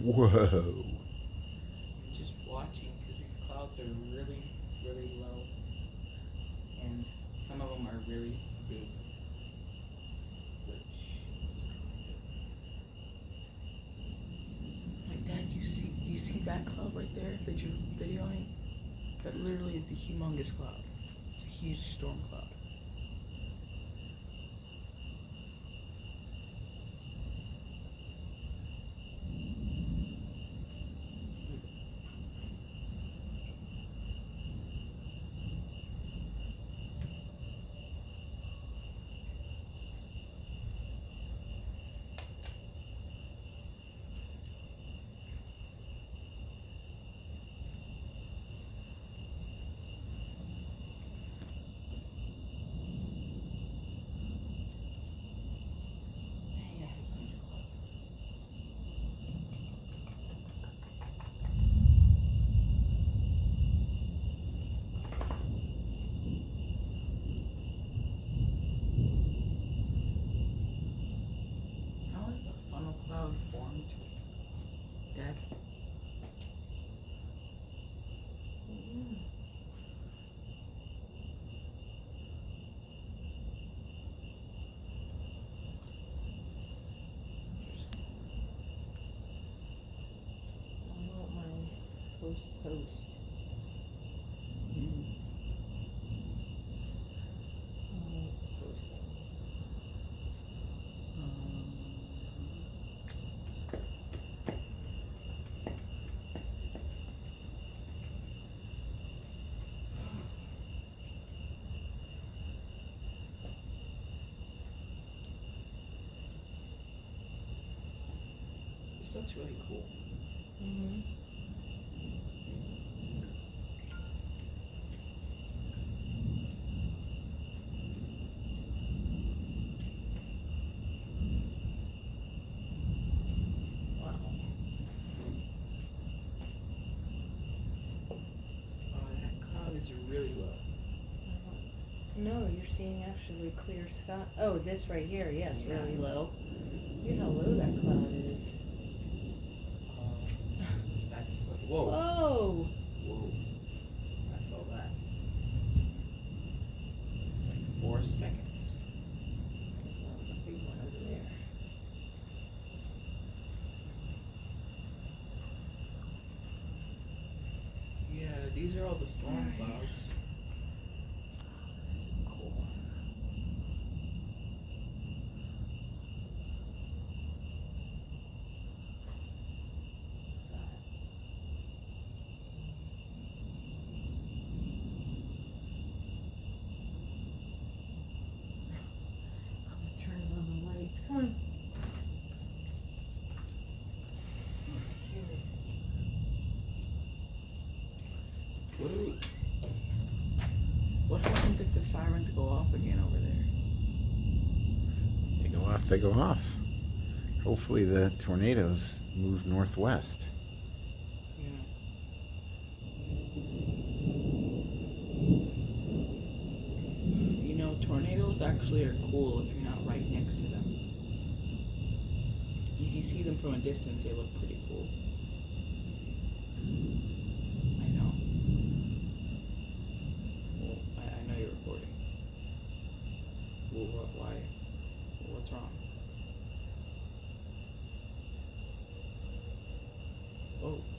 Whoa. Just watching because these clouds are really, really low, and some of them are really big. My dad, do you see that cloud right there that you're videoing? That literally is a humongous cloud. It's a huge storm cloud. Cloud formed. Dad? I want my post. Oh, it's posting. This looks really cool. Wow. Oh, that cloud is really low. No, you're seeing actually clear sky. Oh, this right here, yeah, it's really low. Look how low that cloud is. That's like, whoa. Whoa! Whoa. I saw that. It's like 4 seconds. That was a big one over there. Yeah, these are all the storm clouds. Turn on the lights. Come on. What happens if the sirens go off again over there? They go off, they go off. Hopefully the tornadoes move northwest. Yeah. You know, tornadoes actually are cool if you're not right next to them. If you see them from a distance, they look pretty cool. I know. Well, I know you're recording. Well, why? What's wrong? Oh.